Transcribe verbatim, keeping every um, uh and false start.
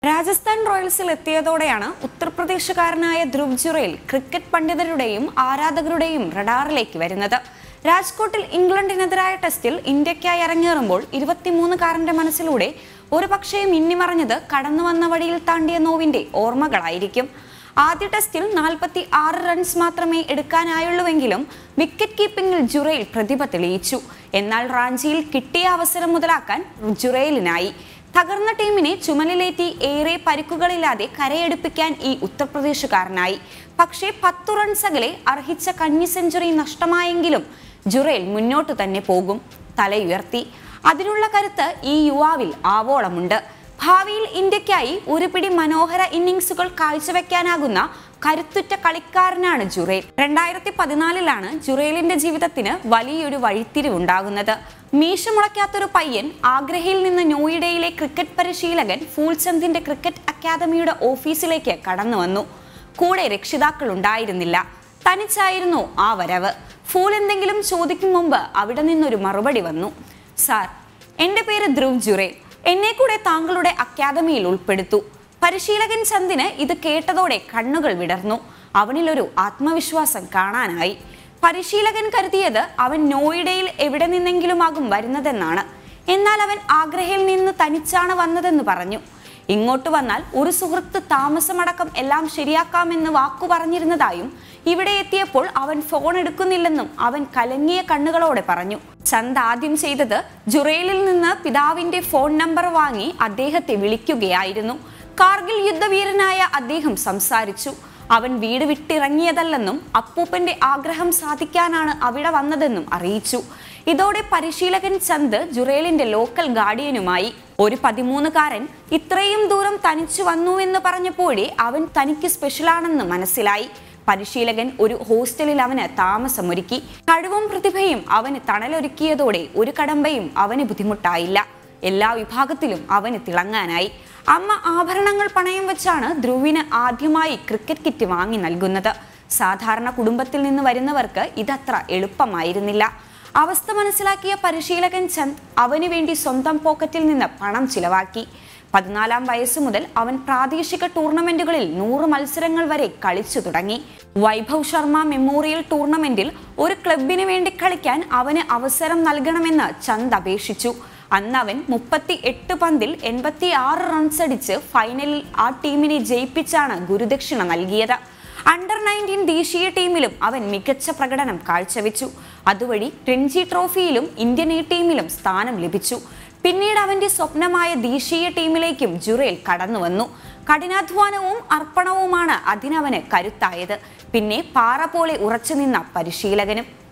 രാജസ്ഥാൻ റോയൽസിൽ എത്തിയതോടെയാണ് ഉത്തർപ്രദേശുകാരനായ ധ്രുവ് ജുറേൽ ക്രിക്കറ്റ് പണ്ഡിതരുടെയും ആരാധകരുടെയും റഡാറിലേക്ക് വരുന്നത്. രാജ്കോട്ടിൽ ഇംഗ്ലണ്ടിനെതിരായ ടെസ്റ്റിൽ ഇന്ത്യക്കായി ഇറങ്ങേറുമ്പോൾ ഇരുപത്തിമൂന്നുകാരന്റെ മനസ്സിലൂടെ ഒരു പക്ഷേ മിന്നിമറഞ്ഞത് കടന്നുവന്ന വഴിയിൽ താണ്ടിയ നോവിന്റെ ഓർമ്മകളായിരിക്കും. ആദ്യ ടെസ്റ്റിൽ നാൽപ്പത്തി ആറ് റൺസ് മാത്രമേ എടുക്കാനായുള്ളൂവെങ്കിലും വിക്കറ്റ് കീപ്പിംഗിൽ ജുറേൽ പ്രതിഭ തെളിയിച്ചു. എന്നാൽ റാഞ്ചിയിൽ കിട്ടിയ അവസരം മുതലാക്കാൻ ജുറേലിനായി. തകർന്ന ടീമിനെ ചുമലിലേറ്റി ഏറെ പരിക്കുകളില്ലാതെ കരയെടുപ്പിക്കാൻ ഈ ഉത്തർപ്രദേശുകാരനായി. പക്ഷേ പത്തു റൺസ് അകലെ അർഹിച്ച കന്നി സെഞ്ചുറി നഷ്ടമായെങ്കിലും ജുറേൽ മുന്നോട്ട് തന്നെ പോകും. തലയുയർത്തി. അതിനുള്ള കരുത്ത് ഈ യുവാവിൽ ആവോളമുണ്ട്. ഭാവിയിൽ ഇന്ത്യക്കായി ഒരു പിടി മനോഹര ഇന്നിംഗ്സുകൾ കാഴ്ചവെക്കാനാകുന്ന കരുത്തുറ്റ കളിക്കാരനാണ് ജുറേൽ. രണ്ടായിരത്തി പതിനാലിലാണ് ജുറേലിന്റെ ജീവിതത്തിന് വലിയൊരു വഴിത്തിരിവുണ്ടാകുന്നത്. മീശ മുളയ്ക്കാത്തൊരു പയ്യൻ ആഗ്രയിൽ നിന്ന് നോയിഡയിലെ ക്രിക്കറ്റ് പരിശീലകൻ ഫൂൽചന്ദിന്റെ ക്രിക്കറ്റ് അക്കാദമിയുടെ ഓഫീസിലേക്ക് കടന്നു വന്നു. കൂടെ രക്ഷിതാക്കൾ ഉണ്ടായിരുന്നില്ല. തനിച്ചായിരുന്നു ആ വരവ്. ഫൂൽ എന്തെങ്കിലും ചോദിക്കും മുമ്പ് അവിടെ നിന്നൊരു മറുപടി വന്നു. സാർ, എന്റെ പേര് ധ്രുവ് ജുറേൽ. എന്നെ കൂടെ താങ്കളുടെ അക്കാദമിയിൽ ഉൾപ്പെടുത്തു. പരിശീലകൻ ചന്ദിന് ഇത് കേട്ടതോടെ കണ്ണുകൾ വിടർന്നു. അവനിലൊരു ആത്മവിശ്വാസം കാണാനായി. പരിശീലകൻ കരുതിയത് അവൻ നോയിഡയിൽ എവിടെ നിന്നെങ്കിലുമാകും വരുന്നതെന്നാണ്. എന്നാൽ അവൻ ആഗ്രയിൽ നിന്ന് തനിച്ചാണ് വന്നതെന്ന് പറഞ്ഞു. ഇങ്ങോട്ട് വന്നാൽ ഒരു സുഹൃത്ത് താമസമടക്കം എല്ലാം ശരിയാക്കാമെന്ന് വാക്കു പറഞ്ഞിരുന്നതായും ഇവിടെ എത്തിയപ്പോൾ അവൻ ഫോൺ എടുക്കുന്നില്ലെന്നും അവൻ കലങ്ങിയ കണ്ണുകളോടെ പറഞ്ഞു. ചന്ദ് ആദ്യം ചെയ്തത് ജുറേലിൽ നിന്ന് പിതാവിന്റെ ഫോൺ നമ്പർ വാങ്ങി അദ്ദേഹത്തെ വിളിക്കുകയായിരുന്നു. കാർഗിൽ യുദ്ധവീരനായ അദ്ദേഹം സംസാരിച്ചു. അവൻ വീട് വിട്ടിറങ്ങിയതല്ലെന്നും അപ്പൂപ്പന്റെ ആഗ്രഹം സാധിക്കാനാണ് അവിടെ വന്നതെന്നും അറിയിച്ചു. ഇതോടെ പരിശീലകൻ ചന്ദ് ജുറേലിന്റെ ലോക്കൽ ഗാർഡിയനുമായി. ഒരു പതിമൂന്നുകാരൻ ഇത്രയും ദൂരം തനിച്ചു വന്നു എന്ന് പറഞ്ഞപ്പോഴേ അവൻ തനിക്ക് സ്പെഷ്യലാണെന്ന് മനസ്സിലായി. പരിശീലകൻ ഒരു ഹോസ്റ്റലിൽ അവന് താമസമൊരുക്കി. കഴിവും പ്രതിഭയും അവന് തണലൊരുക്കിയതോടെ ഒരു കടമ്പയും അവന് ബുദ്ധിമുട്ടായില്ല. എല്ലാ വിഭാഗത്തിലും അവന് തിളങ്ങാനായി. അമ്മ ആഭരണങ്ങൾ പണയം വെച്ചാണ് ധ്രുവിന് ആദ്യമായി ക്രിക്കറ്റ് കിറ്റ് വാങ്ങി നൽകുന്നത്. സാധാരണ കുടുംബത്തിൽ നിന്ന് വരുന്നവർക്ക് ഇതത്ര എളുപ്പമായിരുന്നില്ല. അവസ്ഥ മനസ്സിലാക്കിയ പരിശീലകൻ ചന്ദ് അവന് വേണ്ടി സ്വന്തം പോക്കറ്റിൽ നിന്ന് പണം ചിലവാക്കി. പതിനാലാം വയസ്സു മുതൽ അവൻ പ്രാദേശിക ടൂർണമെന്റുകളിൽ നൂറ് മത്സരങ്ങൾ വരെ കളിച്ചു തുടങ്ങി. വൈഭവ് ശർമ്മ മെമ്മോറിയൽ ടൂർണമെന്റിൽ ഒരു ക്ലബിന് വേണ്ടി കളിക്കാൻ അവന് അവസരം നൽകണമെന്ന് ചന്ദ് അപേക്ഷിച്ചു. അന്ന് അവൻ മുപ്പത്തി എട്ട് പന്തിൽ എൺപത്തി ആറ് റൺസ് അടിച്ച് ഫൈനലിൽ ആ ടീമിനെ ജയിപ്പിച്ചാണ് ഗുരുദക്ഷിണ നൽകിയത്. അണ്ടർ നയൻറ്റീൻ ദേശീയ ടീമിലും അവൻ മികച്ച പ്രകടനം കാഴ്ചവെച്ചു. അതുവഴി രഞ്ജി ട്രോഫിയിലും ഇന്ത്യൻ എ ടീമിലും സ്ഥാനം ലഭിച്ചു. പിന്നീട് അവന്റെ സ്വപ്നമായ ദേശീയ ടീമിലേക്കും ജുറേൽ കടന്നു വന്നു. കഠിനാധ്വാനവും അർപ്പണവുമാണ് അതിനവന് കരുത്തായത്. പിന്നെ പാറ പോലെ ഉറച്ചുനിന്ന പരിശീലകനും.